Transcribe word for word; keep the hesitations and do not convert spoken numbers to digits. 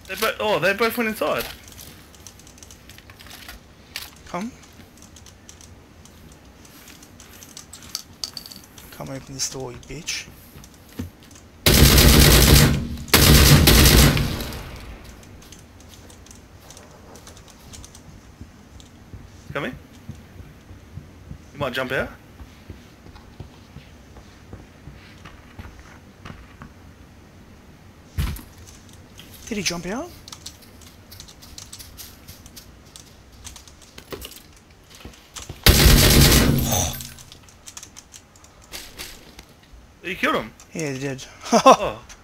They both. Oh, they both went inside. Come. Come open this door, you bitch. Coming. You might jump out. Did he jump out? You killed him. Yeah, he did. Oh.